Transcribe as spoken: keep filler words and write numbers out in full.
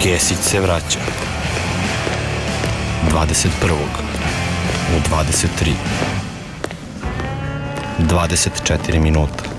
Kesić se vraća. dvadeset prvog u dvadeset tri. dvadeset četiri minuta.